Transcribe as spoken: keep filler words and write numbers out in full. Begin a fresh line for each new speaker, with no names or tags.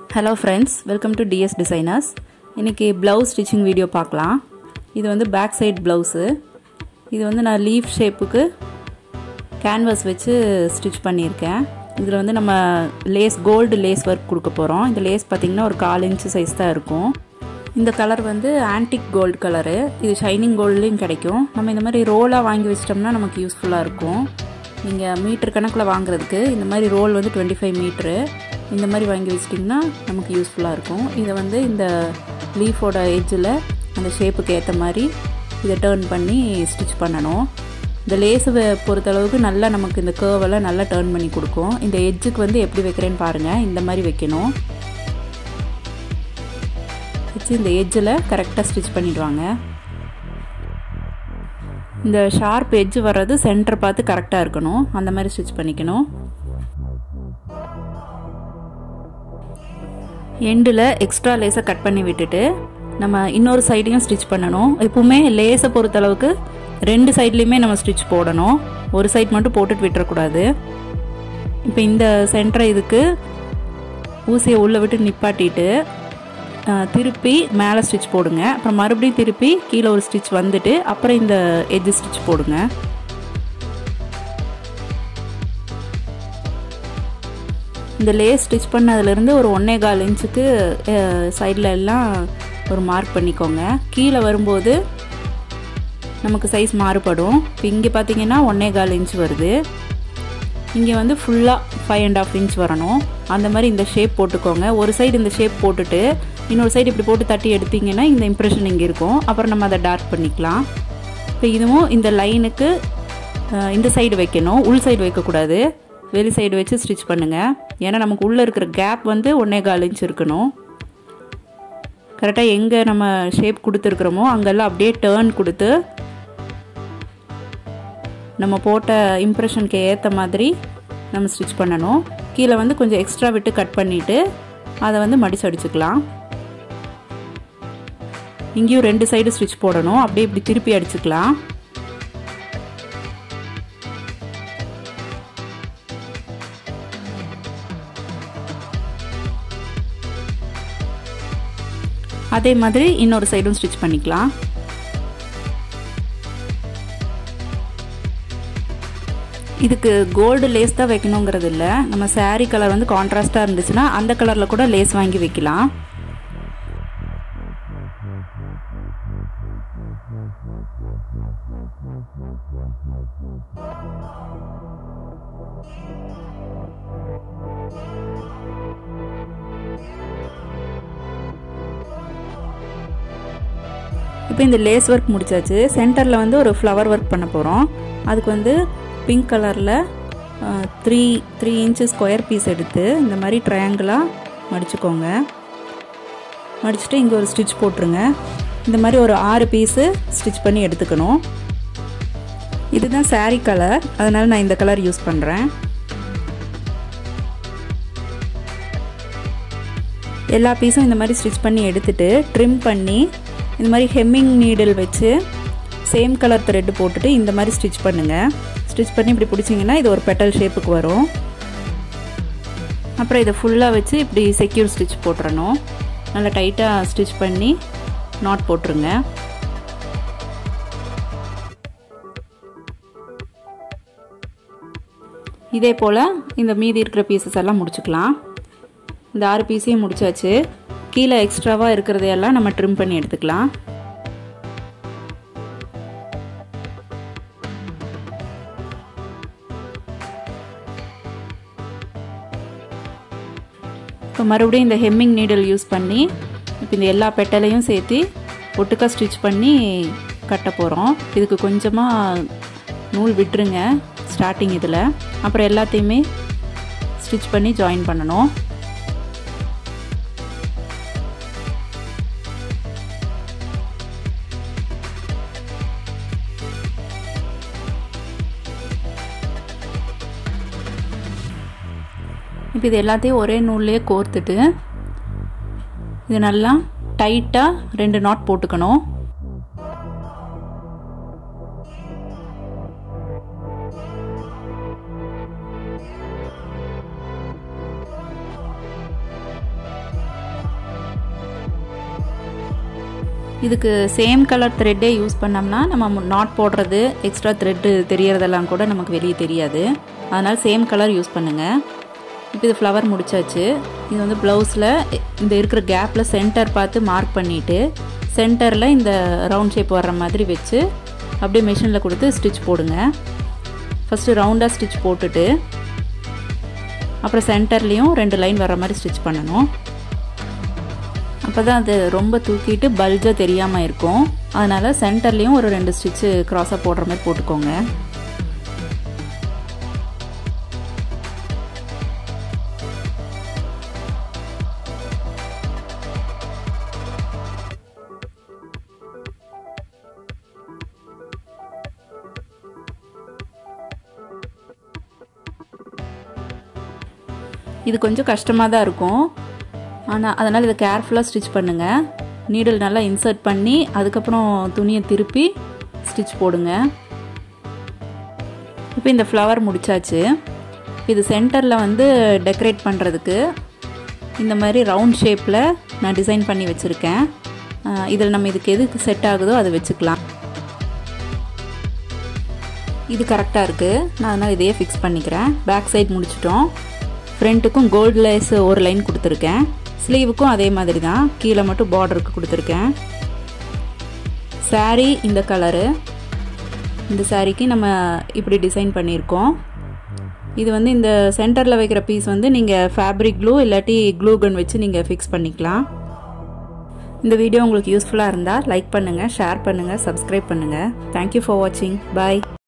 Hello friends, welcome to D S Designers. இன்னைக்கு blouse stitching video பார்க்கலாம். இது வந்து back side blouse. இது வந்து நான் leaf shapeக்கு canvas வச்சு stitch பண்ணியிருக்கேன். இதில் வந்து நம்ம lace gold lace work கொடுக்க போகிறோம். இந்த lace பார்த்தீங்கன்னா ஒரு கால் இன்ச் சைஸ் தான் இருக்கும். இந்த கலர் வந்து antique gold கலரு. இது shining goldலையும் கிடைக்கும். நம்ம இந்த மாதிரி ரோலாக வாங்கி வச்சிட்டோம்னா நமக்கு யூஸ்ஃபுல்லாக இருக்கும். நீங்கள் மீட்டர் கணக்கில் வாங்குறதுக்கு இந்த மாதிரி ரோல் வந்து டுவெண்ட்டி ஃபைவ் மீட்ரு இந்த மாதிரி வாங்கி வச்சிட்டிங்கன்னா நமக்கு யூஸ்ஃபுல்லாக இருக்கும். இதை வந்து இந்த லீஃபோட எட்ஜில் அந்த ஷேப்புக்கு ஏற்ற மாதிரி இதை டேர்ன் பண்ணி ஸ்டிச் பண்ணணும். இந்த லேஸை பொறுத்தளவுக்கு நல்லா நமக்கு இந்த கர்வெல்லாம் நல்லா டேர்ன் பண்ணி கொடுக்கும். இந்த எட்ஜுக்கு வந்து எப்படி வைக்கிறேன்னு பாருங்கள். இந்த மாதிரி வைக்கணும். வச்சு இந்த எட்ஜில் கரெக்டாக ஸ்டிச் பண்ணிடுவாங்க. இந்த ஷார்ப் எட்ஜ் வர்றது சென்டர் பார்த்து கரெக்டாக இருக்கணும். அந்த மாதிரி ஸ்டிச் பண்ணிக்கணும். எண்டில் எக்ஸ்ட்ரா லேஸை கட் பண்ணி விட்டுட்டு நம்ம இன்னொரு சைடையும் ஸ்டிச் பண்ணணும். எப்பவுமே லேஸை பொறுத்தளவுக்கு ரெண்டு சைட்லேயுமே நம்ம ஸ்டிச் போடணும். ஒரு சைட் மட்டும் போட்டுட்டு விட்டுறக்கூடாது. இப்போ இந்த சென்டரை இதுக்கு ஊசியை உள்ளே விட்டு நிப்பாட்டிட்டு திருப்பி மேலே ஸ்டிச் போடுங்க. அப்புறம் மறுபடியும் திருப்பி கீழே ஒரு ஸ்டிச் வந்துட்டு அப்புறம் இந்த எட்ஜ் ஸ்டிச் போடுங்க. இந்த லேஸ் ஸ்டிச் பண்ணதுலேருந்து ஒரு ஒன்றே கால் இன்ச்சுக்கு சைடில் எல்லாம் ஒரு மார்க் பண்ணிக்கோங்க. கீழே வரும்போது நமக்கு சைஸ் மாறுபடும். இப்போ இங்கே பார்த்தீங்கன்னா ஒன்றே கால் இன்ச் வருது. இங்கே வந்து ஃபுல்லாக ஃபைவ் அண்ட் ஆஃப் இன்ச் வரணும். அந்த மாதிரி இந்த ஷேப் போட்டுக்கோங்க. ஒரு சைடு இந்த ஷேப் போட்டுட்டு இன்னொரு சைடு இப்படி போட்டு தட்டி எடுத்திங்கன்னா இந்த இம்ப்ரெஷன் இங்கே இருக்கும். அப்புறம் நம்ம அதை டார்க் பண்ணிக்கலாம். இப்போ இதுவும் இந்த லைனுக்கு இந்த சைடு வைக்கணும். உள் சைடு வைக்கக்கூடாது. வெளி சைடு வச்சு ஸ்டிச் பண்ணுங்கள். ஏன்னா நமக்கு உள்ளே இருக்கிற கேப் வந்து ஒன்றே கால் இன்ச் இருக்கணும். கரெக்டாக எங்கே நம்ம ஷேப் கொடுத்துருக்குறோமோ அங்கெல்லாம் அப்படியே டேர்ன் கொடுத்து நம்ம போட்ட இம்ப்ரெஷனுக்கு ஏற்ற மாதிரி நம்ம ஸ்டிச் பண்ணணும். கீழே வந்து கொஞ்சம் எக்ஸ்ட்ரா விட்டு கட் பண்ணிவிட்டு அதை வந்து மடிச்சு அடிச்சுக்கலாம். இங்கேயும் ரெண்டு சைடு ஸ்டிச் போடணும். அப்படியே இப்படி திருப்பி அடிச்சுக்கலாம். அதே மாதிரி இன்னொரு சைடும் ஸ்டிச் பண்ணிக்கலாம். இதுக்கு கோல்டு லேஸ் தான் வைக்கணுங்கிறது இல்லை. நம்ம சாரீ கலர் வந்து கான்ட்ராஸ்டாக இருந்துச்சுன்னா அந்த கலரில் கூட லேஸ் வாங்கி வைக்கலாம். இப்போ இந்த லேஸ் ஒர்க் முடிச்சாச்சு. சென்டரில் வந்து ஒரு ஃப்ளவர் ஒர்க் பண்ண போகிறோம். அதுக்கு வந்து பிங்க் கலரில் three three inch square piece எடுத்து இந்த மாதிரி ட்ரையாங்கிளாக மடிச்சுக்கோங்க. மடிச்சுட்டு இங்கே ஒரு ஸ்டிச் போட்டுருங்க. இந்த மாதிரி ஒரு ஆறு பீஸு ஸ்டிச் பண்ணி எடுத்துக்கணும். இதுதான் சாரீ கலர், அதனால் நான் இந்த கலர் யூஸ் பண்ணுறேன். எல்லா பீஸும் இந்த மாதிரி ஸ்டிச் பண்ணி எடுத்துட்டு ட்ரிம் பண்ணி இந்த மாதிரி ஹெம்மிங் நீடில் வச்சு சேம் கலர் த்ரெட் போட்டுட்டு இந்த மாதிரி ஸ்டிச் பண்ணுங்கள். ஸ்டிச் பண்ணி இப்படி பிடிச்சிங்கன்னா இது ஒரு பெட்டல் ஷேப்புக்கு வரும். அப்புறம் இதை ஃபுல்லாக வச்சு இப்படி செக்யூர் ஸ்டிச் போட்டுறணும். நல்லா டைட்டாக ஸ்டிச் பண்ணி நாட் போட்டுருங்க. இதே போல் இந்த மீதி இருக்கிற பீசஸ் எல்லாம் முடிச்சுக்கலாம். இந்த ஆறு பீஸையும் முடிச்சாச்சு. கீழே எக்ஸ்ட்ராவாக இருக்கிறதையெல்லாம் நம்ம ட்ரிம் பண்ணி எடுத்துக்கலாம். இப்போ மறுபடியும் இந்த ஹெம்மிங் நீடில் யூஸ் பண்ணி இப்போ இந்த எல்லா பெட்டலையும் சேர்த்து ஒட்டுக்கா ஸ்டிச் பண்ணி கட்ட போகிறோம். இதுக்கு கொஞ்சமாக நூல் விட்டுருங்க ஸ்டார்டிங் இதில். அப்புறம் எல்லாத்தையுமே ஸ்டிச் பண்ணி ஜாயின் பண்ணணும். இப்போ இது எல்லாத்தையும் ஒரே நூல்லையே கோர்த்துட்டு இது நல்லா டைட்டாக ரெண்டு நாட் போட்டுக்கணும். இதுக்கு சேம் கலர் த்ரெட்டே யூஸ் பண்ணோம்னா நம்ம நாட் போடுறது எக்ஸ்ட்ரா த்ரெட்டு தெரியறதெல்லாம் கூட நமக்கு வெளியே தெரியாது. அதனால் சேம் கலர் யூஸ் பண்ணுங்கள். இப்போ இது ஃப்ளவர் முடிச்சாச்சு. இது வந்து ப்ளவுஸில் இந்த இருக்கிற கேப்பில் சென்டர் பார்த்து மார்க் பண்ணிவிட்டு சென்டரில் இந்த ரவுண்ட் ஷேப் வர்ற மாதிரி வச்சு அப்படியே மிஷினில் கொடுத்து ஸ்டிச் போடுங்க. ஃபஸ்ட்டு ரவுண்டாக ஸ்டிச் போட்டுட்டு அப்புறம் சென்டர்லேயும் ரெண்டு லைன் வர்ற மாதிரி ஸ்டிச் பண்ணணும். அப்போ தான் அது ரொம்ப தூக்கிட்டு பல்ஜாக தெரியாமல் இருக்கும். அதனால் சென்டர்லேயும் ஒரு ரெண்டு ஸ்டிச்சு க்ராஸாக போடுற மாதிரி போட்டுக்கோங்க. இது கொஞ்சம் கஷ்டமாக தான் இருக்கும். ஆனால் அதனால் இதை கேர்ஃபுல்லாக ஸ்டிச் பண்ணுங்கள். நீடில் நல்லா இன்சர்ட் பண்ணி அதுக்கப்புறம் துணியை திருப்பி ஸ்டிச் போடுங்க. இப்போ இந்த ஃப்ளவர் முடிச்சாச்சு. இது சென்டரில் வந்து டெக்கரேட் பண்ணுறதுக்கு இந்த மாதிரி ரவுண்ட் ஷேப்பில் நான் டிசைன் பண்ணி வச்சுருக்கேன். இதில் நம்ம இதுக்கு எதுக்கு செட் ஆகுதோ அதை வச்சுக்கலாம். இது கரெக்டாக இருக்குது. நான் அதனால் இதையே ஃபிக்ஸ் பண்ணிக்கிறேன். பேக் சைட் முடிச்சிட்டோம். ஃப்ரண்ட்டுக்கும் கோல்டு லேஸ் ஒரு லைன் கொடுத்துருக்கேன். ஸ்லீவுக்கும் அதே மாதிரி தான், கீழே மட்டும் பார்டருக்கு கொடுத்துருக்கேன். சாரீ இந்த கலரு. இந்த சாரீக்கு நம்ம இப்படி டிசைன் பண்ணியிருக்கோம். இது வந்து இந்த சென்டரில் வைக்கிற பீஸ் வந்து நீங்கள் ஃபேப்ரிக் க்ளூ இல்லாட்டி க்ளூ கன் வச்சு நீங்கள் ஃபிக்ஸ் பண்ணிக்கலாம். இந்த வீடியோ உங்களுக்கு யூஸ்ஃபுல்லாக இருந்தால் லைக் பண்ணுங்கள், ஷேர் பண்ணுங்கள், சப்ஸ்கிரைப் பண்ணுங்கள். தேங்க்யூ ஃபார் வாட்சிங். பாய்.